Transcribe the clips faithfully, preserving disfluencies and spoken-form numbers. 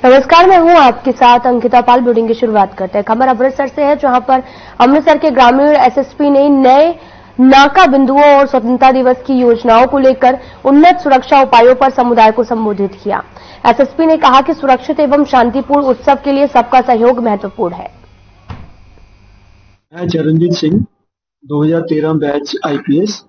नमस्कार, मैं हूं आपके साथ अंकिता पाल। बुलेटिन की शुरुआत करते हैं। खबर अमृतसर से है, जहां पर अमृतसर के ग्रामीण एसएसपी ने नए नाका बिंदुओं और स्वतंत्रता दिवस की योजनाओं को लेकर उन्नत सुरक्षा उपायों पर समुदाय को संबोधित किया। एसएसपी ने कहा कि सुरक्षित एवं शांतिपूर्ण उत्सव के लिए सबका सहयोग महत्वपूर्ण है। मैं चरणजीत सिंह, दो हज़ार तेरह बैच आईपीएस,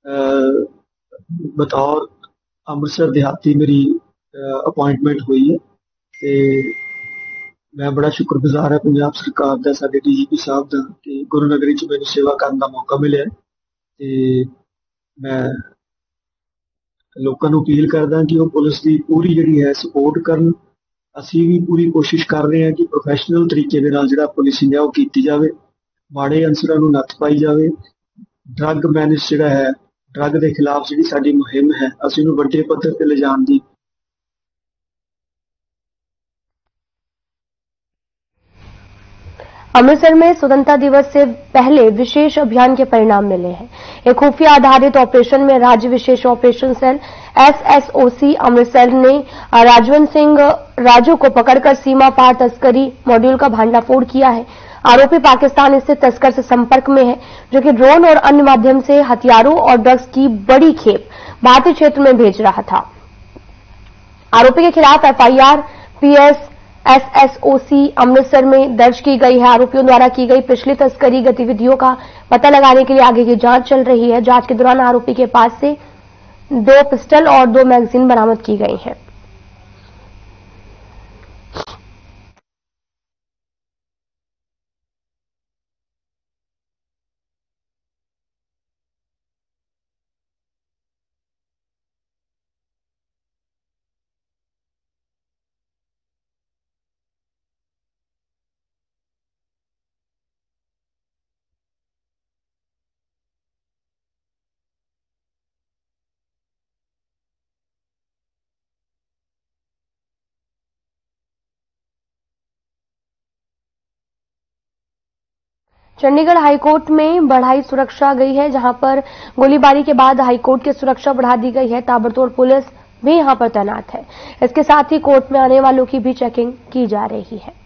बतौर अमृतसर देहाती मेरी अपॉइंटमेंट हुई है ਤੇ मैं बड़ा शुक्रगुजार है पंजाब सरकार ਦਾ, ਸਾਡੇ ਡੀਜੀਪੀ ਸਾਹਿਬ ਦਾ ਕਿ ਗੁਰੂ ਨਗਰੀ ਚ ਮੈਨੂੰ ਸੇਵਾ ਕਰਨ ਦਾ ਮੌਕਾ ਮਿਲਿਆ ਤੇ ਮੈਂ ਲੋਕਾਂ ਨੂੰ ਅਪੀਲ ਕਰਦਾ ਕਿ ਉਹ ਪੁਲਿਸ ਦੀ ਪੂਰੀ ਜਿਹੜੀ ਹੈ ਸਪੋਰਟ ਕਰਨ। ਅਸੀਂ ਵੀ ਪੂਰੀ ਕੋਸ਼ਿਸ਼ ਕਰ ਰਹੇ ਹਾਂ ਕਿ ਪ੍ਰੋਫੈਸ਼ਨਲ ਤਰੀਕੇ ਦੇ ਨਾਲ ਜਿਹੜਾ ਪੁਲਿਸਿੰਗ ਹੈ ਉਹ ਕੀਤੀ ਜਾਵੇ, ਮਾੜੇ ਅਨਸਰਾਂ ਨੂੰ ਨੱਥ ਪਾਈ ਜਾਵੇ। ਡਰੱਗ ਮੈਨੇਜ ਜਿਹੜਾ ਹੈ, ਡਰੱਗ ਦੇ ਖਿਲਾਫ ਜਿਹੜੀ ਸਾਡੀ ਮੁਹਿੰਮ ਹੈ, ਅਸੀਂ ਉਹਨੂੰ ਵੱਡੇ ਪੱਧਰ ਤੇ ਲਿਜਾਣ ਦੀ अमृतसर में स्वतंत्रता दिवस से पहले विशेष अभियान के परिणाम मिले हैं। एक खुफिया आधारित ऑपरेशन में राज्य विशेष ऑपरेशन सेल एसएसओसी अमृतसर ने राजवंत सिंह राजू को पकड़कर सीमा पार तस्करी मॉड्यूल का भांडाफोड़ किया है। आरोपी पाकिस्तान स्थित तस्कर से संपर्क में है, जो कि ड्रोन और अन्य माध्यम से हथियारों और ड्रग्स की बड़ी खेप भारतीय क्षेत्र में भेज रहा था। आरोपी के खिलाफ एफआईआर पीएस एसएसओसी अमृतसर में दर्ज की गई है। आरोपियों द्वारा की गई पिछली तस्करी गतिविधियों का पता लगाने के लिए आगे की जांच चल रही है। जांच के दौरान आरोपी के पास से दो पिस्टल और दो मैगजीन बरामद की गई हैं। चंडीगढ़ हाईकोर्ट में बढ़ाई सुरक्षा गई है, जहां पर गोलीबारी के बाद हाईकोर्ट की सुरक्षा बढ़ा दी गई है। ताबड़तोड़ पुलिस भी यहां पर तैनात है। इसके साथ ही कोर्ट में आने वालों की भी चेकिंग की जा रही है।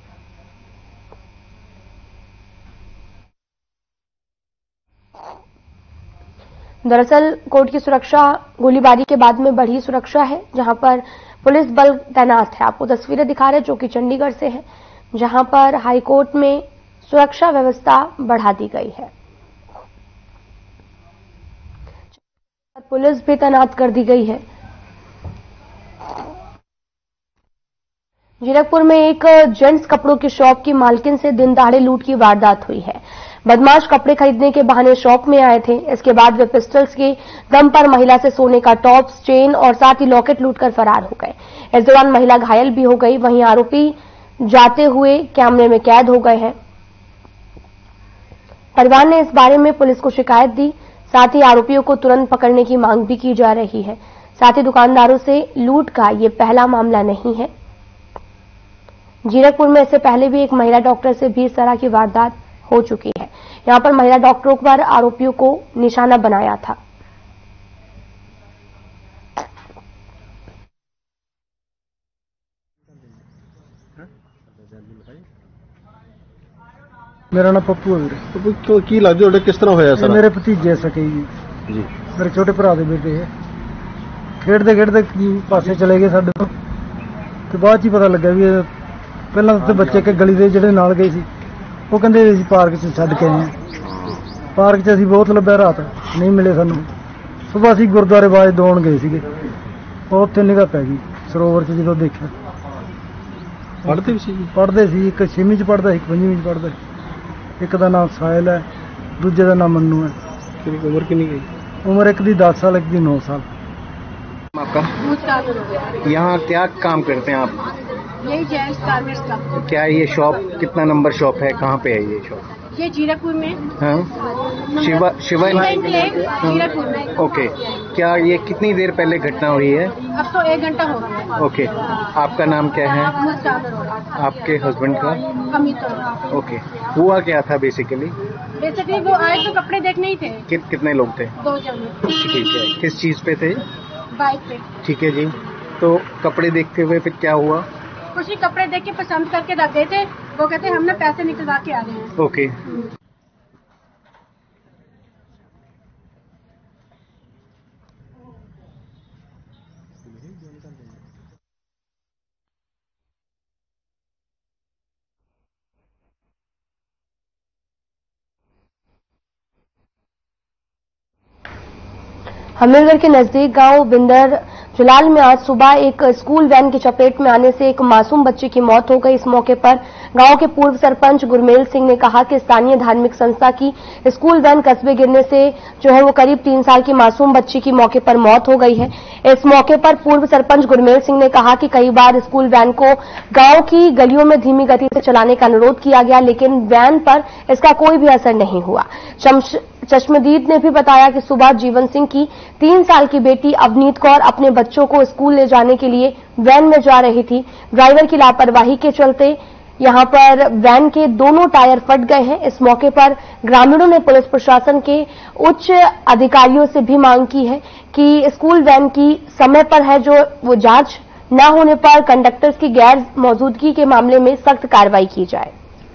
दरअसल कोर्ट की सुरक्षा गोलीबारी के बाद में बढ़ी सुरक्षा है, जहां पर पुलिस बल तैनात है। आपको तस्वीरें दिखा रहे हैं जो कि चंडीगढ़ से है, जहां पर हाईकोर्ट में सुरक्षा व्यवस्था बढ़ा दी गई है। पुलिस भी तैनात कर दी गई है। जीरकपुर में एक जेंट्स कपड़ों की शॉप की मालकिन से दिन दहाड़े लूट की वारदात हुई है। बदमाश कपड़े खरीदने के बहाने शॉप में आए थे। इसके बाद वे पिस्टल्स के दम पर महिला से सोने का टॉप्स, चेन और साथ ही लॉकेट लूटकर फरार हो गए। इस दौरान महिला घायल भी हो गई। वहीं आरोपी जाते हुए कैमरे में कैद हो गए हैं। परिवार ने इस बारे में पुलिस को शिकायत दी। साथ ही आरोपियों को तुरंत पकड़ने की मांग भी की जा रही है। साथ ही दुकानदारों से लूट का ये पहला मामला नहीं है। जीरकपुर में इससे पहले भी एक महिला डॉक्टर से भी इस तरह की वारदात हो चुकी है। यहां पर महिला डॉक्टरों पर आरोपियों को निशाना बनाया था। मेरा नाम पप्पू है वीर। पप्पू की लगदा ਤੁਹਾਡੇ ਕਿਸ ਤਰ੍ਹਾਂ ਹੋਇਆ ਸਰ? ਮੇਰੇ ਭਤੀਜੇ ਸਕੇ ਜੀ ਜੀ ਮੇਰੇ ਛੋਟੇ ਭਰਾ ਦੇ ਬੇਟੇ ਹੈ। ਖੇਡਦੇ ਖੇਡਦੇ ਪਾਸੇ ਚਲੇ ਗਏ ਸਾਡੇ ਤੋਂ ਤੇ ਬਾਅਦ ਚ ਹੀ ਪਤਾ ਲੱਗਾ ਵੀ ਪਹਿਲਾਂ ਤਾਂ ਬੱਚੇ ਕੇ ਗਲੀ ਦੇ ਜਿਹੜੇ ਨਾਲ ਗਏ ਸੀ ਉਹ ਕਹਿੰਦੇ ਅਸੀਂ ਪਾਰਕ 'ਚ ਛੱਡ ਕੇ ਆਏ ਹਾਂ। ਪਾਰਕ 'ਚ ਅਸੀਂ ਬਹੁਤ ਲੱਭਿਆ, ਰਾਤ ਨਹੀਂ ਮਿਲੇ ਸਾਨੂੰ। ਸਵੇਰ ਅਸੀਂ ਗੁਰਦੁਆਰੇ ਬਾਜ ਦੌਣ ਗਏ ਸੀਗੇ, ਉੱਥੇ ਨਿਗਾਹ ਪੈ ਗਈ ਸਰੋਵਰ 'ਚ। ਜਦੋਂ ਦੇਖਿਆ ਪੜ੍ਹਦੇ ਸੀ ਪੜ੍ਹਦੇ ਸੀ, ਇੱਕ ਛੇਵੀਂ 'ਚ ਪੜ੍ਹਦਾ, ਇੱਕ ਪੰਜਵੀਂ 'ਚ पढ़ता। एक का नाम साहिल है, दूजे का नाम मन्नू है। कितनी उम्र कितनी गई? उम्र एक दी दस साल, एक दी नौ साल। आपका यहाँ क्या काम करते हैं आप? यही जेंट्स गारमेंट्स का। क्या ये शॉप कितना नंबर शॉप है, कहाँ पे है ये शॉप? ये जीरकपुर में। हाँ, शिवा शिवा जीरकपुर में। ओके, क्या ये कितनी देर पहले घटना हुई है? अब तो एक घंटा हो गया। ओके, आपका नाम क्या है? आपके हस्बैंड का? अमित। ओके, हुआ क्या था बेसिकली? बेसिकली वो आए तो कपड़े देखने ही थे। कि, कितने लोग थे? दो जन। ठीक है, किस चीज पे थे? बाइक पे। ठीक है जी, तो कपड़े देखते हुए फिर क्या हुआ? कुछ ही कपड़े देख के पसंद करके रख गए थे। वो कहते हमने पैसे निकलवा के आ रहे हैं। ओके। हमीरगढ़ के नजदीक गांव बिंदर जुलाल में आज सुबह एक स्कूल वैन की चपेट में आने से एक मासूम बच्चे की मौत हो गई। इस मौके पर गांव के पूर्व सरपंच गुरमेल सिंह ने कहा कि स्थानीय धार्मिक संस्था की स्कूल वैन कस्बे गिरने से जो है वो करीब तीन साल की मासूम बच्ची की मौके पर मौत हो गई है। इस मौके पर पूर्व सरपंच गुरमेल सिंह ने कहा कि कई बार स्कूल वैन को गांव की गलियों में धीमी गति से चलाने का अनुरोध किया गया, लेकिन वैन पर इसका कोई भी असर नहीं हुआ। चश्मदीद ने भी बताया कि सुबह जीवन सिंह की तीन साल की बेटी अवनीत कौर अपने बच्चों को स्कूल ले जाने के लिए वैन में जा रही थी। ड्राइवर की लापरवाही के चलते यहां पर वैन के दोनों टायर फट गए हैं। इस मौके पर ग्रामीणों ने पुलिस प्रशासन के उच्च अधिकारियों से भी मांग की है कि स्कूल वैन की समय पर है जो वो जांच न होने पर कंडक्टर्स की गैर मौजूदगी के मामले में सख्त कार्रवाई की जाए।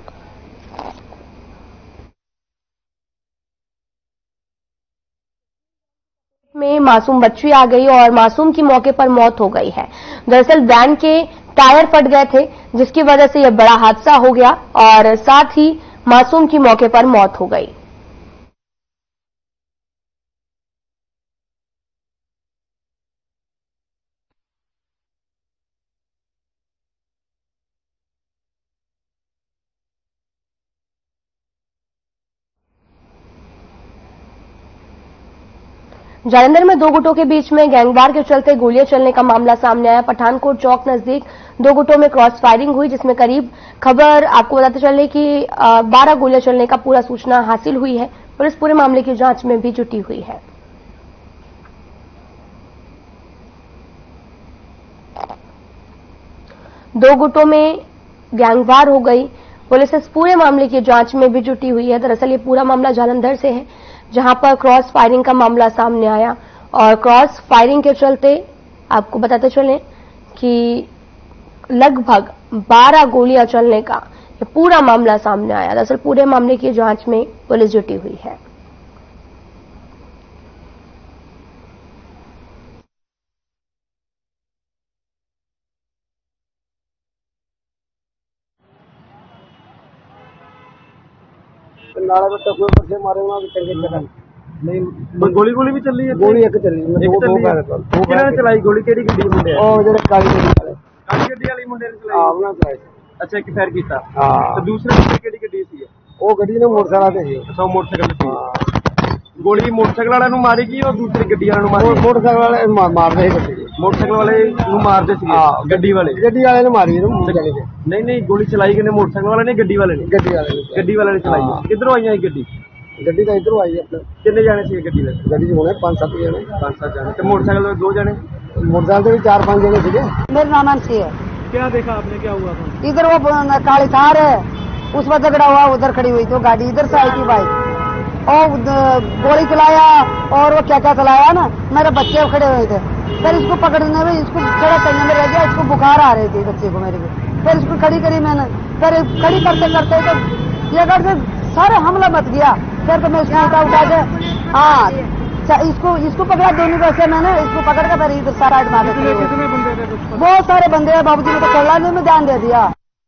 में मासूम बच्ची आ गई और मासूम की मौके पर मौत हो गई है। दरअसल वैन के टायर फट गए थे, जिसकी वजह से यह बड़ा हादसा हो गया और साथ ही मासूम की मौके पर मौत हो गई। जालंधर में दो गुटों के बीच में गैंगवार के चलते गोलियां चलने का मामला सामने आया। पठानकोट चौक नजदीक दो गुटों में क्रॉस फायरिंग हुई, जिसमें करीब खबर आपको बताते चले कि बारह गोलियां चलने का पूरा सूचना हासिल हुई है। पुलिस पूरे मामले की जांच में भी जुटी हुई है। दो गुटों में गैंगवार हो गई, पुलिस इस पूरे मामले की जांच में भी जुटी हुई है। दरअसल ये पूरा मामला जालंधर से है, जहां पर क्रॉस फायरिंग का मामला सामने आया और क्रॉस फायरिंग के चलते आपको बताते चलें कि लगभग बारह गोलियां चलने का ये पूरा मामला सामने आया। दरअसल पूरे मामले की जांच में पुलिस जुटी हुई है। नाला में टकवे पर से मारे वहां भी चल गए। नहीं गोली गोली भी चल रही है। गोली एक चली है, दो दो बार दो किहने चलाई गोली? केड़ी गड्डी मुंडे ओ जेड़े काली गड्डी वाले काली गड्डी वाली मुंडे ने चलाई। हां ਉਹਨਾਂ ਚਲਾਈ। अच्छा एक फायर कीता। हां ਤੇ ਦੂਸਰੇ ਮੁੰਡੇ ਕਿਹੜੀ ਗੱਡੀ ਸੀ? ਉਹ ਗੱਡੀ ਨੇ ਮੋਟਰਸਾਈਕਲ ਤੇ ਸੀ। ਅੱਛਾ ਮੋਟਰਸਾਈਕਲ ਤੇ ਸੀ। ਗੋਲੀ ਮੋਟਰਸਾਈਕਲ ਵਾਲਿਆਂ ਨੂੰ ਮਾਰੀ ਗਈ ਉਹ ਦੂਸਰੀ ਗੱਡੀ ਵਾਲਿਆਂ ਨੂੰ ਮਾਰੀ? ਮੋਟਰਸਾਈਕਲ ਵਾਲੇ ਮਾਰਦੇ ਸੀ ਗੱਡੀ। ਮੋਟਰਸਾਈਕਲ ਵਾਲੇ ਨੂੰ ਮਾਰਦੇ ਸੀਗੇ ਗੱਡੀ ਵਾਲੇ? ਗੱਡੀ ਵਾਲੇ ਨੇ ਮਾਰੀ ਇਹਨੂੰ ਮੂੰਹ ਜਾਣੀ ਤੇ। ਨਹੀਂ ਨਹੀਂ ਗੋਲੀ ਚਲਾਈ ਕਿਨੇ? ਮੋਟਰਸਾਈਕਲ ਵਾਲੇ ਨੇ ਗੱਡੀ ਵਾਲੇ ਨੇ? ਗੱਡੀ ਵਾਲੇ ਨੇ। ਗੱਡੀ ਵਾਲੇ ਨੇ ਚਲਾਈ। ਕਿੱਧਰੋਂ ਆਈਆਂ ਇਹ ਗੱਡੀ? ਗੱਡੀ ਤਾਂ ਇਧਰੋਂ ਆਈ ਆਪਣੇ। ਕਿੰਨੇ ਜਾਣੇ ਸੀ ਗੱਡੀ ਵਿੱਚ? ਗੱਡੀ 'ਚ ਹੋਣੇ ਪੰਜ ਸੱਤ ਜਣੇ। ਪੰਜ ਸੱਤ ਜਾਣੇ। ਤੇ ਮੋਟਰਸਾਈਕਲ ਤੇ ਦੋ ਜਾਣੇ? मोटरसाइकिल से भी चार पांच जने थे। मेरा नाम अंशी है। क्या देखा आपने? क्या हुआ था? इधर वो काली थार है, उस पर झगड़ा हुआ, उधर खड़ी हुई तो गाड़ी इधर से आई थी बाइक और गोली चलाया और वो क्या क्या चलाया ना, मेरे बच्चे खड़े हुए थे। फिर इसको पकड़ने में इसको खड़ा करने में रह गया, इसको बुखार आ रही थी बच्चे को मेरे को। फिर इसको खड़ी करी मैंने, फिर खड़ी करते करते तो ये अगर से सारे हमला मच गया। फिर तो मैं इसको उठा उठा के हाँ इसको इसको पकड़ा दोनों वैसे मैंने इसको पकड़ के फिर इधर सारा मारे। बहुत सारे बंदे हैं बाबूजी ने तो चलाने में ध्यान दे दिया।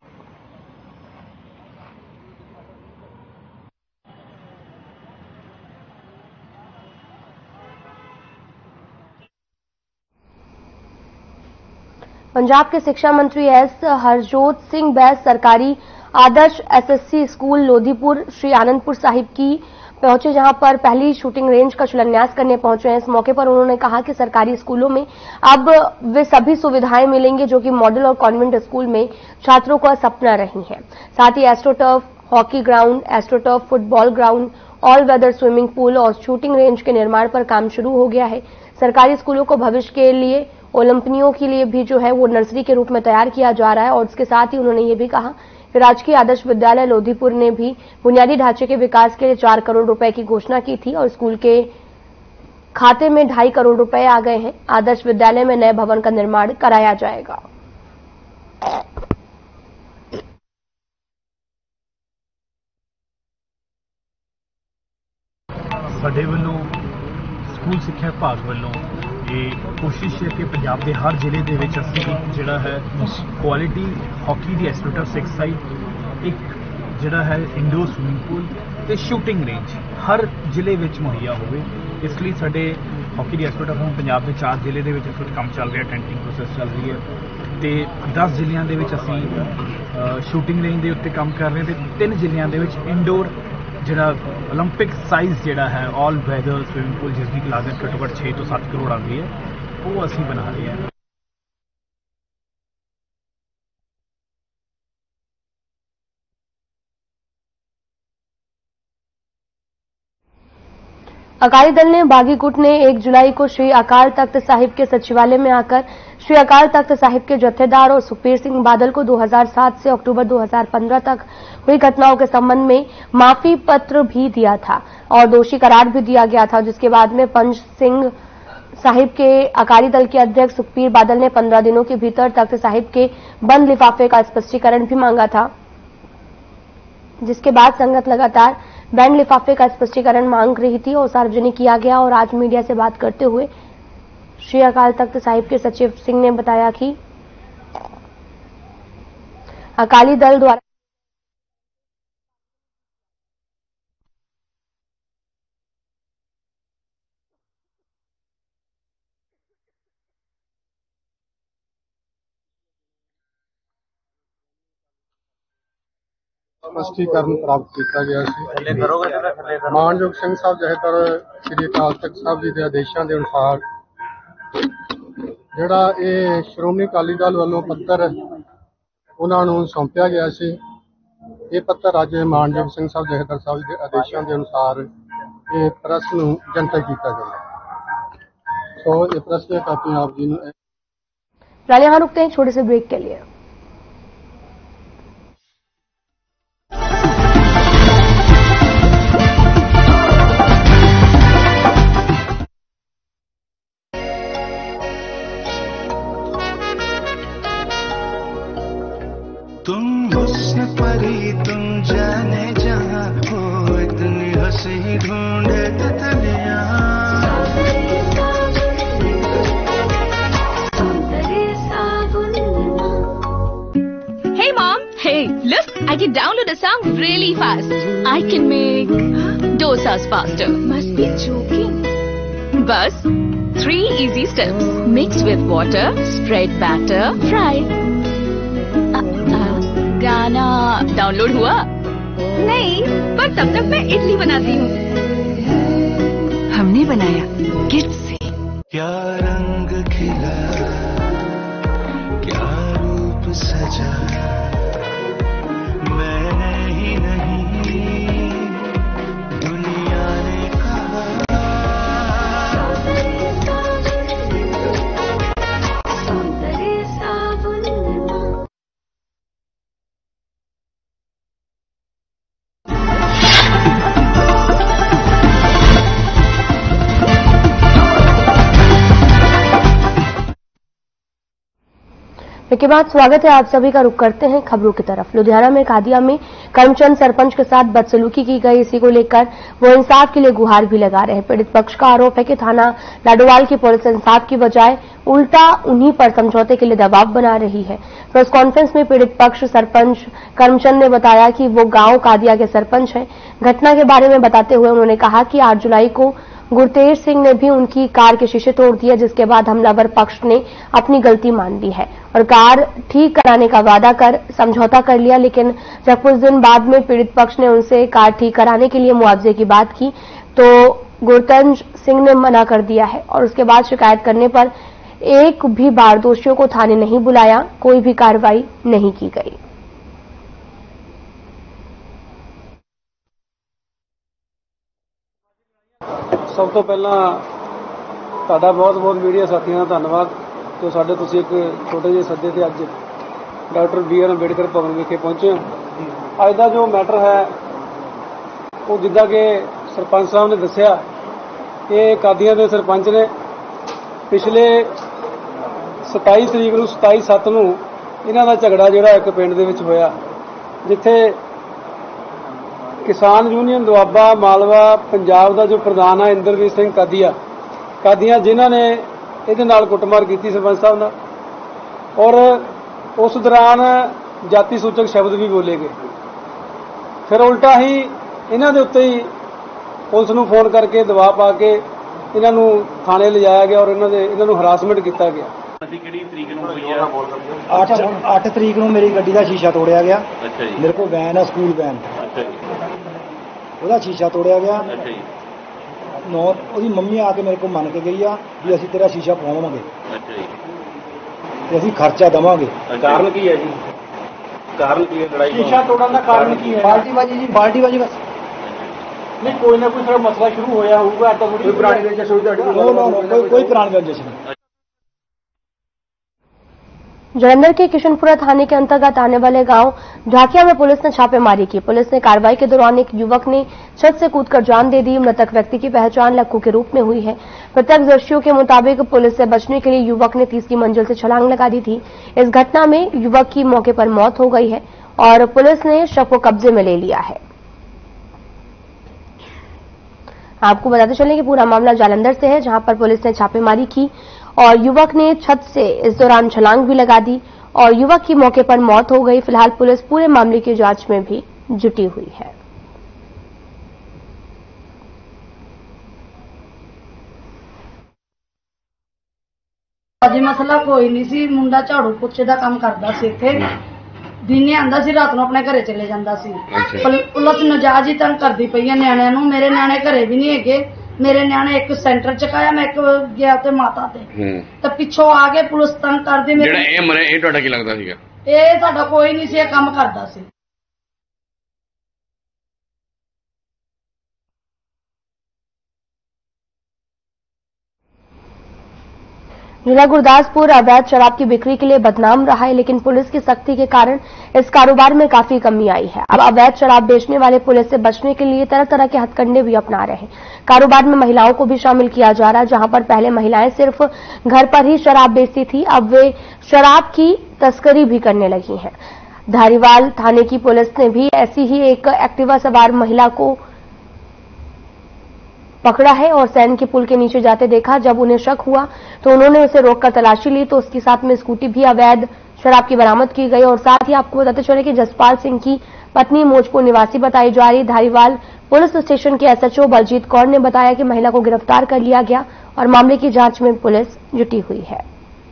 पंजाब के शिक्षा मंत्री एस हरजोत सिंह बैस सरकारी आदर्श एसएससी स्कूल लोधीपुर श्री आनंदपुर साहिब की पहुंचे, जहां पर पहली शूटिंग रेंज का शिलान्यास करने पहुंचे हैं। इस मौके पर उन्होंने कहा कि सरकारी स्कूलों में अब वे सभी सुविधाएं मिलेंगी जो कि मॉडल और कॉन्वेंट स्कूल में छात्रों का सपना रही हैं। साथ ही astroturf hockey ground, astroturf football ground, all weather swimming pool और शूटिंग रेंज के निर्माण पर काम शुरू हो गया है। सरकारी स्कूलों को भविष्य के लिए ओलंपियों के लिए भी जो है वो नर्सरी के रूप में तैयार किया जा रहा है। और इसके साथ ही उन्होंने ये भी कहा कि राजकीय आदर्श विद्यालय लोधीपुर ने भी बुनियादी ढांचे के विकास के लिए चार करोड़ रुपए की घोषणा की थी और स्कूल के खाते में ढाई करोड़ रुपए आ गए हैं। आदर्श विद्यालय में नए भवन का निर्माण कराया जाएगा। ਸਾਡੇ ਵੱਲੋਂ ਸਕੂਲ ਸਿੱਖਿਆ ਵਿਭਾਗ ਵੱਲੋਂ ਇਹ ਕੋਸ਼ਿਸ਼ ਹੈ ਕਿ ਪੰਜਾਬ ਦੇ ਹਰ ਜ਼ਿਲ੍ਹੇ ਦੇ ਵਿੱਚ ਅਸੀਂ ਇੱਕ ਜਿਹੜਾ ਹੈ ਕੁਆਲਿਟੀ ਹਾਕੀ ਦੀ ਐਸਪੀਟਰ ਸਿਕਸ ਸਾਈਡ, ਇੱਕ ਜਿਹੜਾ ਹੈ ਇੰਡੋਰ ਸਵਿਮਿੰਗ ਪੂਲ ਤੇ ਸ਼ੂਟਿੰਗ ਰੇਂਜ ਹਰ ਜ਼ਿਲ੍ਹੇ ਵਿੱਚ ਮੁਹੱਈਆ ਹੋਵੇ। ਇਸ ਲਈ ਸਾਡੇ ਹਾਕੀ ਦੀ ਐਸਪੀਟਰ ਹੁਣ ਪੰਜਾਬ ਦੇ ਚਾਰ ਜ਼ਿਲ੍ਹੇ ਦੇ ਵਿੱਚ ਇਸ ਵਕਤ ਕੰਮ ਚੱਲ ਰਿਹਾ, ਟੈਂਟਿੰਗ ਪ੍ਰੋਸੈਸ ਚੱਲ ਰਹੀ ਹੈ ਤੇ ਦਸ ਜ਼ਿਲ੍ਹਿਆਂ ਦੇ ਵਿੱਚ ਅਸੀਂ ਸ਼ੂਟਿੰਗ ਰੇਂਜ ਦੇ ਉੱਤੇ ਕੰਮ ਕਰ ਰਹੇ ਤੇ ਤਿੰਨ ਜ਼ਿਲ੍ਹਿਆਂ ਦੇ ਵਿੱਚ ਇੰਡੋਰ ਜਿਹੜਾ ਓਲੰਪਿਕ ਸਾਈਜ਼ ਜਿਹੜਾ ਹੈ ਆਲ ਵੈਦਰ ਸਵਿਮਿੰਗ ਪੂਲ ਜਿਸ ਦੀ ਲਾਗਤ ਘੱਟੋ ਘੱਟ ਛੇ ਤੋਂ ਸੱਤ ਕਰੋੜ ਆਉਂਦੀ ਹੈ ਉਹ ਅਸੀਂ ਬਣਾ ਰਹੇ ਹਾਂ। अकाली दल ने बागी गुट ने एक जुलाई को श्री अकाल तख्त साहिब के सचिवालय में आकर श्री अकाल तख्त साहिब के जत्थेदार और सुखबीर सिंह बादल को दो हज़ार सात से अक्टूबर दो हज़ार पंद्रह तक हुई घटनाओं के संबंध में माफी पत्र भी दिया था और दोषी करार भी दिया गया था, जिसके बाद में पंच सिंह साहिब के अकाली दल के अध्यक्ष सुखबीर बादल ने पंद्रह दिनों के भीतर तख्त साहिब के बंद लिफाफे का स्पष्टीकरण भी मांगा था, जिसके बाद संगत लगातार बैंड लिफाफे का स्पष्टीकरण मांग रही थी और सार्वजनिक किया गया। और आज मीडिया से बात करते हुए श्री अकाल तख्त साहिब के सचिव सिंह ने बताया कि अकाली दल द्वारा स्पष्टीकरण प्राप्त किया गया ਸੀ। ਮਾਨਯੋਗ ਸਿੰਘ ਸਾਹਿਬ ਜਥੇਦਾਰ ਸ੍ਰੀ ਅਕਾਲ ਤਖਤ ਸਾਹਿਬ ਜੀ ਦੇ ਆਦੇਸ਼ਾਂ ਦੇ ਅਨੁਸਾਰ ਜਿਹੜਾ ਇਹ ਸ਼੍ਰੋਮਣੀ ਅਕਾਲੀ ਦਲ ਵੱਲੋਂ ਪੱਤਰ ਉਹਨਾਂ ਨੂੰ ਸੌਂਪਿਆ ਗਿਆ ਸੀ, ਇਹ ਪੱਤਰ ਅੱਜ ਮਾਨਯੋਗ ਸਿੰਘ ਸਾਹਿਬ ਜਥੇਦਾਰ ਸਾਹਿਬ ਦੇ ਆਦੇਸ਼ਾਂ ਦੇ ਅਨੁਸਾਰ ਇਹ ਪ੍ਰੈਸ ਨੂੰ ਜਨਤਕ ਕੀਤਾ ਗਿਆ। ਸੋ ਇਹ ਪ੍ਰੈਸ ਦੀਆਂ ਕਾਪੀਆਂ ਆਪ ਜੀ ਨੂੰ। यहाँ रुकते हैं छोटे से ब्रेक के लिए। तुम हुस्न परी तुम जाने जहाँ हो, इतनी हंसी ढूंढे तितलियाँ। Hey mom, hey, look, I can download a song really fast. I can make dosas faster. Must be joking. Bus, three easy steps. Mix with water, spread batter, fry. गाना डाउनलोड हुआ? नहीं, पर तब तक मैं इडली बनाती हूँ। हमने बनाया किट से। क्या रंग खिला, क्या रूप सजा, मैंने ही नहीं दुनिया ने कहा। के बाद स्वागत है, आप सभी का रुख करते हैं खबरों की तरफ। लुधियाना में कादिया में करमचंद सरपंच के साथ बदसलूकी की गई, इसी को लेकर वो इंसाफ के लिए गुहार भी लगा रहे हैं। पीड़ित पक्ष का आरोप है कि थाना लाडोवाल की पुलिस इंसाफ की बजाय उल्टा उन्हीं पर समझौते के लिए दबाव बना रही है। प्रेस कॉन्फ्रेंस में पीड़ित पक्ष सरपंच करमचंद ने बताया कि वो गांव कादिया के सरपंच हैं। घटना के बारे में बताते हुए उन्होंने कहा कि आठ जुलाई को गुरतेज सिंह ने भी उनकी कार के शीशे तोड़ दिए, जिसके बाद हमलावर पक्ष ने अपनी गलती मान ली है और कार ठीक कराने का वादा कर समझौता कर लिया। लेकिन जब कुछ दिन बाद में पीड़ित पक्ष ने उनसे कार ठीक कराने के लिए मुआवजे की बात की तो गुरतेज सिंह ने मना कर दिया है और उसके बाद शिकायत करने पर एक भी बार दोषियों को थाने नहीं बुलाया, कोई भी कार्रवाई नहीं की गई। ਸਭ ਤੋਂ ਪਹਿਲਾਂ ਤੁਹਾਡਾ ਬਹੁਤ-ਬਹੁਤ ਮੀਡੀਆ ਸਾਥੀਆਂ ਦਾ ਧੰਨਵਾਦ ਜੋ ਸਾਡੇ ਤੁਸੀਂ ਇੱਕ ਛੋਟੇ ਜਿਹੇ ਸੱਦੇ ਤੇ ਅੱਜ doctor B R Ambedkar Bhawan ਵਿਖੇ ਪਹੁੰਚੇ ਹੋ। ਅੱਜ ਦਾ ਜੋ ਮੈਟਰ ਹੈ ਉਹ ਜਿੱਦਾਂ ਕਿ ਸਰਪੰਚ ਸਾਹਿਬ ਨੇ ਦੱਸਿਆ, ਇਹ ਕਾਦੀਆਂ ਦੇ ਸਰਪੰਚ ਨੇ ਪਿਛਲੇ ਸਤਾਈ ਤਰੀਕ ਨੂੰ ਸਤਾਈ ਸੱਤ ਨੂੰ ਇਹਨਾਂ ਦਾ ਝਗੜਾ ਜਿਹੜਾ ਇੱਕ ਪਿੰਡ ਦੇ ਵਿੱਚ ਹੋਇਆ, ਜਿੱਥੇ किसान यूनियन दुआबा मालवा पंजाब का जो प्रधान है इंद्रवीर सिंह कादिया कादिया जिन्होंने ਇਹਦੇ ਨਾਲ ਕੁੱਟਮਾਰ ਕੀਤੀ ਸਰਪੰਚ ਸਾਹਿਬ ਨਾਲ ਔਰ ਉਸ ਦੌਰਾਨ ਜਾਤੀ ਸੂਚਕ ਸ਼ਬਦ ਵੀ ਬੋਲੇ ਗਏ। ਫਿਰ ਉਲਟਾ ਹੀ ਇਹਨਾਂ ਦੇ ਉੱਤੇ ਹੀ ਪੁਲਿਸ ਨੂੰ ਫੋਨ ਕਰਕੇ ਦਬਾਅ ਪਾ ਕੇ ਇਹਨਾਂ ਨੂੰ ਥਾਣੇ ਲਿਜਾਇਆ ਗਿਆ ਔਰ ਇਹਨਾਂ ਦੇ ਇਹਨਾਂ ਨੂੰ ਹਰਾਸਮੈਂਟ ਕੀਤਾ ਗਿਆ। ਅਸੀਂ ਕਿਹੜੀ ਤਰੀਕ ਨੂੰ ਹੋਈ ਆ? ਅੱਠ ਤਰੀਕ ਨੂੰ ਮੇਰੀ ਗੱਡੀ ਦਾ ਸ਼ੀਸ਼ਾ ਤੋੜਿਆ ਗਿਆ। ਅੱਛਾ ਜੀ। ਮੇਰੇ ਕੋਲ ਵੈਨ ਆ ਸਕੂਲ ਵੈਨ। ਅੱਛਾ ਜੀ। ਉਹਦਾ ਸ਼ੀਸ਼ਾ ਤੋੜਿਆ ਗਿਆ। ਅੱਛਾ ਜੀ। ਨੌ ਉਹਦੀ ਮੰਮੀ ਆ ਕੇ ਮੇਰੇ ਕੋਲ ਮੰਨ ਕੇ ਗਈ ਆ ਵੀ ਅਸੀਂ ਤੇਰਾ ਸ਼ੀਸ਼ਾ ਪਵਾਵਾਂਗੇ। ਅੱਛਾ ਜੀ। ਤੇ ਅਸੀਂ ਖਰਚਾ ਦੇਵਾਂਗੇ। ਕਾਰਨ ਕੀ ਹੈ ਜੀ? ਕਾਰਨ ਕੀ ਹੈ ਲੜਾਈ ਦਾ? ਸ਼ੀਸ਼ਾ ਤੋੜਨ ਦਾ ਕਾਰਨ ਕੀ ਹੈ? ਬਾਲਟੀਬਾਜੀ ਜੀ, ਬਾਲਟੀਬਾਜੀ ਬਸ। ਨਹੀਂ ਕੋਈ ਨਾ ਕੋਈ ਸਾਰਾ ਮਸਲਾ ਸ਼ੁਰੂ ਹੋਇਆ ਹੋਊਗਾ। ਤਾਂ ਕੋਈ ਪੁਰਾਣੀ ਰੰਜਿਸ਼ ਹੋਈ ਤੁਹਾਡੀ? ਨੋ ਨੋ ਨੋ ਕੋਈ ਕੋਈ ਪੁਰਾਣੀ रंजिश नहीं। जालंधर के किशनपुरा थाने के अंतर्गत आने वाले गांव ढाकिया में पुलिस ने छापेमारी की। पुलिस ने कार्रवाई के दौरान एक युवक ने छत से कूदकर जान दे दी। मृतक व्यक्ति की पहचान लक्कू के रूप में हुई है। प्रत्यक्षदर्शियों के मुताबिक पुलिस से बचने के लिए युवक ने तीसरी मंजिल से छलांग लगा दी थी। इस घटना में युवक की मौके पर मौत हो गई है और पुलिस ने शव को कब्जे में ले लिया है। आपको बताते चलें कि पूरा मामला जालंधर से है, जहां पर पुलिस ने छापेमारी की और युवक ने छत से इस दौरान छलांग भी लगा दी और युवक की मौके पर मौत हो गई। फिलहाल पुलिस पूरे मामले की जांच में भी जुटी हुई है। अजी मसला कोई नहीं सी। मुंडा झाड़ू पोछे दा काम करदा सी। इत्थे दिने आंदा सी, रात नूं अपने घरे चले जांदा सी। पुलिस नजायज ही तंग करदी पई है न्याणिਆਂ ਨੂੰ। मेरे न्याणे घरे भी नहीं हैगे। मेरे न्याणे एक सेंटर च काया, मैं एक गया ते माता ते ते पिछों आ के पुलिस तंग करदी। मेरे ਜਿਹੜਾ ਇਹ ਮਰੇ ਇਹ ਤੁਹਾਡਾ ਕੀ ਲੱਗਦਾ ਸੀਗਾ? ਇਹ ਸਾਡਾ ਕੋਈ ਨਹੀਂ ਸੀ, ਇਹ ਕੰਮ ਕਰਦਾ ਸੀ। जिला गुरदासपुर अवैध शराब की बिक्री के लिए बदनाम रहा है, लेकिन पुलिस की सख्ती के कारण इस कारोबार में काफी कमी आई है। अब अवैध शराब बेचने वाले पुलिस से बचने के लिए तरह तरह के हथकंडे भी अपना रहे हैं। कारोबार में महिलाओं को भी शामिल किया जा रहा है। जहां पर पहले महिलाएं सिर्फ घर पर ही शराब बेचती थी, अब वे शराब की तस्करी भी करने लगी हैं। धारीवाल थाने की पुलिस ने भी ऐसी ही एक एक्टिवा सवार महिला को पकड़ा है और सैन के पुल के नीचे जाते देखा। जब उन्हें शक हुआ तो उन्होंने उसे रोककर तलाशी ली तो उसके साथ में स्कूटी भी अवैध शराब की बरामद की गई। और साथ ही आपको बताते चले कि जसपाल सिंह की पत्नी मौजपुर निवासी बताई जा रही। धारीवाल पुलिस स्टेशन के एसएचओ बलजीत कौर ने बताया कि महिला को गिरफ्तार कर लिया गया और मामले की जांच में पुलिस जुटी हुई है।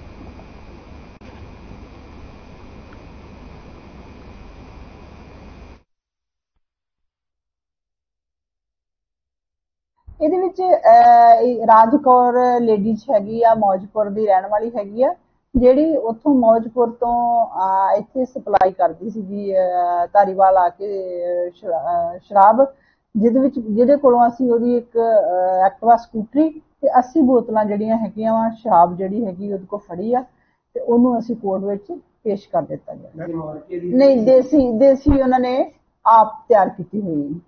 ਇਹਦੇ ਵਿੱਚ ਰਾਜ ਕੌਰ ਲੇਡੀਜ਼ ਹੈਗੀ ਆ, ਮੌਜਪੁਰ ਦੀ ਰਹਿਣ ਵਾਲੀ ਹੈਗੀ ਆ, ਜਿਹੜੀ ਉੱਥੋਂ ਮੌਜਪੁਰ ਤੋਂ ਇੱਥੇ ਸਪਲਾਈ ਕਰਦੀ ਸੀਗੀ ਧਾਰੀਵਾਲ ਆ ਕੇ ਸ਼ਰਾਬ, ਜਿਹਦੇ ਵਿੱਚ ਜਿਹਦੇ ਕੋਲੋਂ ਅਸੀਂ ਉਹਦੀ ਇੱਕ ਐਕਟਿਵਾ ਸਕੂਟਰੀ ਤੇ अस्सी ਬੋਤਲਾਂ ਜਿਹੜੀਆਂ ਹੈਗੀਆਂ ਵਾ ਸ਼ਰਾਬ ਜਿਹੜੀ ਹੈਗੀ ਉਹਦੇ ਕੋਲ ਫੜੀ ਆ ਤੇ ਉਹਨੂੰ ਅਸੀਂ ਕੋਰਟ ਵਿੱਚ ਪੇਸ਼ ਕਰ ਦਿੱਤਾ ਗਿਆ। ਨਹੀਂ, ਦੇਸੀ ਦੇਸੀ ਉਹਨਾਂ ਨੇ ਆਪ ਤਿਆਰ ਕੀਤੀ ਹੋਈ ਹੈ।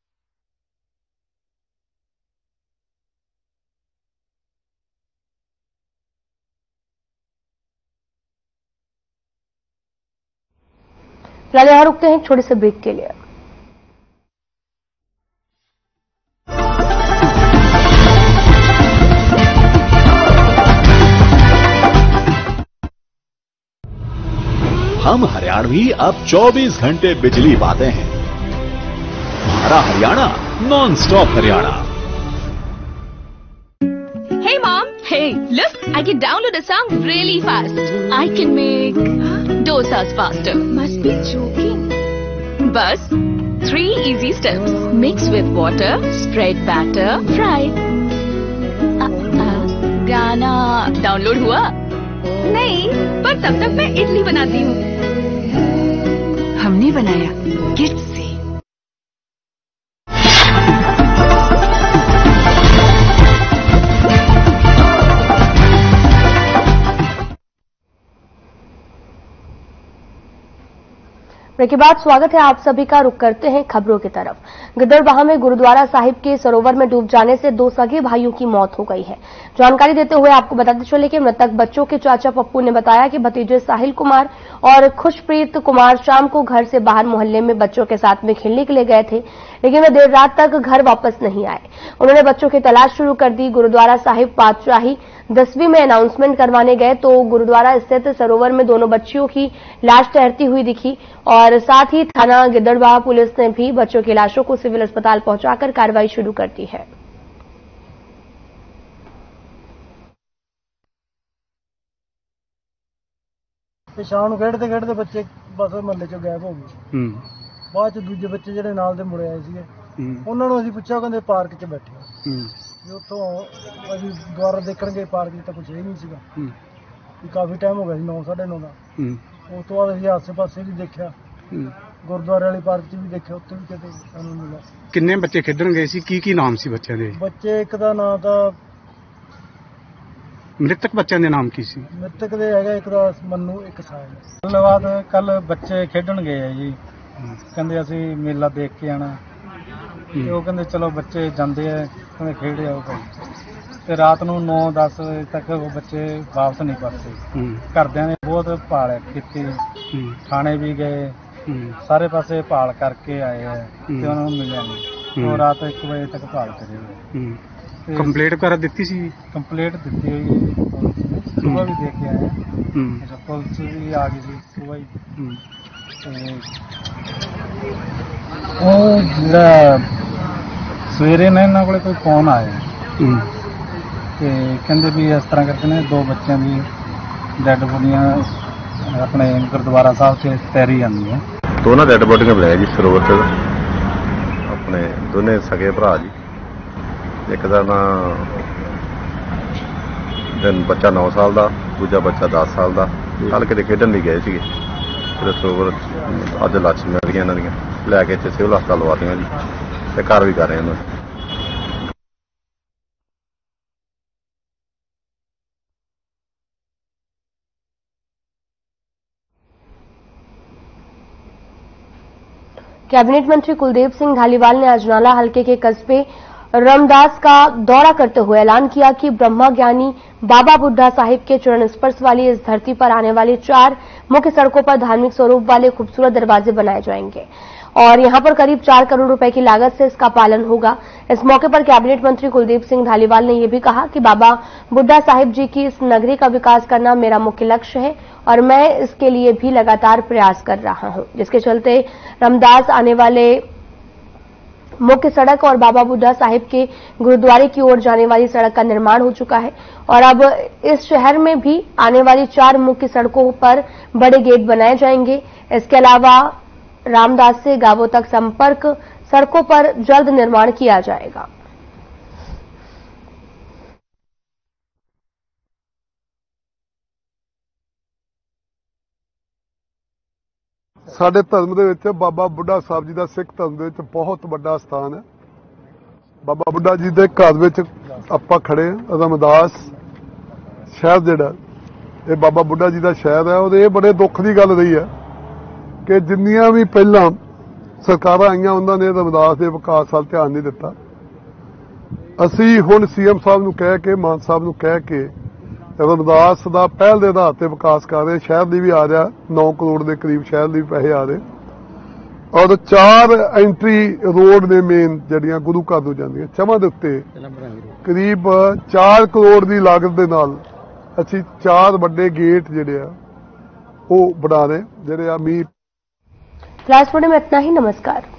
फिलहाल यहां रुकते हैं एक छोटे से ब्रेक के लिए। हम हरियाणवी अब चौबीस घंटे बिजली पाते हैं। हमारा Haryana non stop Haryana. Hey mom, hey, look, I can download a song really fast. I can make dosas faster. Must be joking. Bus, three easy steps. Mix with water, spread batter, fry. Uh, uh, गाना download हुआ? नहीं, पर तब तक मैं इडली बनाती हूँ। हमने बनाया किट से। ब्रेक के बाद स्वागत है आप सभी का। रुक करते हैं खबरों की तरफ। गिद्दड़बाहा में गुरुद्वारा साहिब के सरोवर में डूब जाने से दो सगे भाइयों की मौत हो गई है। जानकारी देते हुए आपको बताते चले कि मृतक बच्चों के चाचा पप्पू ने बताया कि भतीजे साहिल कुमार और खुशप्रीत कुमार शाम को घर से बाहर मोहल्ले में बच्चों के साथ में खेलने के लिए गए थे, लेकिन वे देर रात तक घर वापस नहीं आए। उन्होंने बच्चों की तलाश शुरू कर दी। गुरुद्वारा साहिब पातशाही दसवीं में अनाउंसमेंट करवाने गए तो गुरुद्वारा स्थित सरोवर में दोनों बच्चियों की लाश तैरती हुई दिखी और साथ ही थाना गिद्दड़बाहा पुलिस ने भी बच्चों की लाशों को सिविल अस्पताल पहुंचाकर कार्रवाई शुरू कर दी है। शाम ਨੂੰ ਖੇਡਦੇ ਖੇਡਦੇ ਬੱਚੇ ਬਸ ਮਹੱਲੇ ਚੋਂ ਗਾਇਬ ਹੋ ਗਏ। ਬਾਅਦ ਚ ਦੂਜੇ ਬੱਚੇ ਜਿਹੜੇ ਨਾਲ ਦੇ ਮੁੜੇ ਆਏ ਸੀਗੇ ਉਹਨਾਂ ਨੂੰ ਅਸੀਂ ਪੁੱਛਿਆ, ਕਹਿੰਦੇ ਪਾਰਕ 'ਚ ਬੈਠੇ ਵੀ ਉੱਥੋਂ ਅਸੀਂ ਦੁਆਰਾ ਦੇਖਣ ਗਏ, ਪਾਰਕ 'ਚ ਤਾਂ ਕੁਝ ਹੀ ਨਹੀਂ ਸੀਗਾ ਵੀ ਕਾਫੀ ਟਾਈਮ ਹੋ ਗਿਆ ਸੀ, ਨੌ ਸਾਢੇ ਨੌ ਦਾ। ਉਸ ਤੋਂ ਬਾਅਦ ਅਸੀਂ ਆਸੇ ਪਾਸੇ ਵੀ ਦੇਖਿਆ, ਗੁਰਦੁਆਰੇ ਵਾਲੀ ਪਾਰਕ 'ਚ ਵੀ ਦੇਖਿਆ, ਉੱਥੇ ਵੀ ਕਿਤੇ ਸਾਨੂੰ ਮਿਲਿਆ। ਕਿੰਨੇ ਬੱਚੇ ਖੇਡਣ ਗਏ ਸੀ? ਕੀ ਕੀ ਨਾਮ ਸੀ ਬੱਚਿਆਂ ਦੇ? ਬੱਚੇ ਇੱਕ ਦਾ ਨਾਂ ਤਾਂ ਮ੍ਰਿਤਕ ਬੱਚਿਆਂ ਦੇ ਨਾਮ ਕੀ ਸੀ? ਮ੍ਰਿਤਕ ਦੇ ਹੈਗਾ ਇੱਕ ਦਾ ਮੰਨੂ, ਇੱਕ ਸਾਹਿਲ। ਧੰਨਵਾਦ। ਕੱਲ ਬੱਚੇ ਖੇਡਣ ਗਏ ਆ ਜੀ, ਕਹਿੰਦੇ ਅਸੀਂ ਮੇਲਾ ਦੇਖ ਕੇ ਆਣਾ ਤੇ ਉਹ ਕਹਿੰਦੇ ਚਲੋ ਬੱਚੇ ਜਾਂਦੇ ਆ, ਕਹਿੰਦੇ ਖੇਡ ਆਓ ਭਾਈ। ਤੇ ਰਾਤ ਨੂੰ ਨੌ ਦਸ ਵਜੇ ਤੱਕ ਉਹ ਬੱਚੇ ਵਾਪਸ ਨਹੀਂ ਪਰਤੇ। ਘਰਦਿਆਂ ਨੇ ਬਹੁਤ ਭਾਲ ਕੀਤੀ, ਥਾਣੇ ਵੀ ਗਏ, ਸਾਰੇ ਪਾਸੇ ਭਾਲ ਕਰਕੇ ਆਏ ਆ ਤੇ ਉਹਨਾਂ ਨੂੰ ਮਿਲਿਆ ਨਹੀਂ। ਉਹ ਰਾਤ ਇੱਕ ਵਜੇ ਤੱਕ ਭਾਲ ਕਰੇ ਹੋਏ। ਕੰਪਲੇਂਟ ਕਰ ਦਿੱਤੀ ਸੀ? ਕੰਪਲੇਂਟ ਦਿੱਤੀ ਹੋਈ ਹੈ, ਸੁਬਾਹ ਵੀ ਦੇਖ ਕੇ ਆਏ ਆ, ਪੁਲਿਸ ਵੀ ਆ ਗਈ ਸੀ ਸੁਬਾਹ ਹੀ। ਉਹ ਜਿਹੜਾ ਸਵੇਰੇ ਨਾ ਇਹਨਾਂ ਕੋਲੇ ਕੋਈ ਫੋਨ ਆਇਆ ਤੇ ਕਹਿੰਦੇ ਵੀ ਇਸ ਤਰ੍ਹਾਂ ਕਰਕੇ ਨੇ ਦੋ ਬੱਚਿਆਂ ਦੀ ਡੈਡ ਬੋਡੀਆਂ ਆਪਣੇ ਗੁਰਦੁਆਰਾ ਸਾਹਿਬ 'ਚ ਤੈਰੀ ਜਾਂਦੀਆਂ। ਦੋਨਾਂ ਡੈਡ ਬੋਡੀਆਂ ਬਣਾਇਆ ਜੀ ਸਰੋਵਰ 'ਚ, ਆਪਣੇ ਦੋਨੇ ਸਗੇ ਭਰਾ ਜੀ। ਇੱਕ ਦਾ ਨਾਂ ਦਿਨ ਬੱਚਾ ਨੌ ਸਾਲ ਦਾ, ਦੂਜਾ ਬੱਚਾ ਦਸ ਸਾਲ ਦਾ। ਕੱਲ੍ਹ ਕਿਤੇ ਖੇਡਣ ਲਈ ਗਏ ਸੀਗੇ ਤੇ ਸਰੋਵਰ ਅੱਜ ਲਾਸ਼ ਮਿਲ ਗਈਆਂ ਇਹਨਾਂ ਦੀਆਂ, ਲੈ ਕੇ ਇੱਥੇ ਸਿਵਲ ਹਸਪਤਾਲ ਲਵਾਤੀਆਂ ਜੀ ਤੇ ਘਰ ਵੀ ਕਰ ਰਹੇ ਇਹਨਾਂ ਨੂੰ। कैबिनेट मंत्री कुलदीप सिंह धालीवाल ने अजनाला हलके के कस्बे रामदास का दौरा करते हुए ऐलान किया कि ब्रह्मा ज्ञानी बाबा बुड्ढा साहिब के चरण स्पर्श वाली इस धरती पर आने वाली चार मुख्य सड़कों पर धार्मिक स्वरूप वाले खूबसूरत दरवाजे बनाए जाएंगे और यहां पर करीब चार करोड़ रुपए की लागत से इसका पालन होगा। इस मौके पर कैबिनेट मंत्री कुलदीप सिंह धालीवाल ने यह भी कहा कि बाबा बुड्ढा साहिब जी की इस नगरी का विकास करना मेरा मुख्य लक्ष्य है और मैं इसके लिए भी लगातार प्रयास कर रहा हूं, जिसके चलते रामदास आने वाले मुख्य सड़क और बाबा बुड्ढा साहिब के गुरुद्वारे की ओर जाने वाली सड़क का निर्माण हो चुका है और अब इस शहर में भी आने वाली चार मुख्य सड़कों पर बड़े गेट बनाए जाएंगे। इसके अलावा रामदास से गांवों तक संपर्क सड़कों पर जल्द निर्माण किया जाएगा। ਸਾਡੇ ਧਰਮ ਦੇ ਵਿੱਚ ਬਾਬਾ ਬੁੱਢਾ ਸਾਹਿਬ ਜੀ ਦਾ ਸਿੱਖ ਧਰਮ ਦੇ ਵਿੱਚ ਬਹੁਤ ਵੱਡਾ ਸਥਾਨ ਹੈ। ਬਾਬਾ ਬੁੱਢਾ ਜੀ ਦੇ ਘਰ ਵਿੱਚ ਆਪਾਂ ਖੜੇ ਹਾਂ। ਰਾਮਦਾਸ ਸ਼ਹਿਰ ਜਿਹੜਾ ਇਹ ਬਾਬਾ ਬੁੱਢਾ ਜੀ ਦਾ ਸ਼ਹਿਰ ਹੈ ਔਰ ਇਹ ਬੜੇ ਦੁੱਖ ਦੀ ਗੱਲ ਰਹੀ ਹੈ ਕਿ ਜਿੰਨੀਆਂ ਵੀ ਪਹਿਲਾਂ ਸਰਕਾਰਾਂ ਆਈਆਂ ਉਹਨਾਂ ਨੇ ਰਾਮਦਾਸ ਦੇ ਵਿਕਾਸ ਵੱਲ ਧਿਆਨ ਨਹੀਂ ਦਿੱਤਾ। ਅਸੀਂ ਹੁਣ ਸੀਐਮ ਸਾਹਿਬ ਨੂੰ ਕਹਿ ਕੇ ਮਾਨ ਸਾਹਿਬ ਨੂੰ ਕਹਿ ਕੇ ਰਾਮਦਾਸ ਦਾ ਪਹਿਲ ਦੇ ਆਧਾਰ ਤੇ ਵਿਕਾਸ ਕਰ ਰਹੇ। ਸ਼ਹਿਰ ਦੀ ਵੀ ਆ ਰਿਹਾ ਨੌ ਕਰੋੜ ਦੇ ਕਰੀਬ ਸ਼ਹਿਰ ਦੀ ਪੈਸੇ ਆ ਰਹੇ ਔਰ ਚਾਰ ਐਂਟਰੀ ਰੋਡ ਨੇ ਮੇਨ ਜਿਹੜੀਆਂ ਗੁਰੂ ਘਰ ਨੂੰ ਜਾਂਦੀਆਂ ਚਵਾਂ ਦੇ ਉੱਤੇ ਕਰੀਬ ਚਾਰ ਕਰੋੜ ਦੀ ਲਾਗਤ ਦੇ ਨਾਲ ਅਸੀਂ ਚਾਰ ਵੱਡੇ ਗੇਟ ਜਿਹੜੇ ਆ ਉਹ ਬਣਾ ਰਹੇ ਜਿਹੜੇ ਆ ਮੀਂਹ। क्लास में इतना ही। नमस्कार।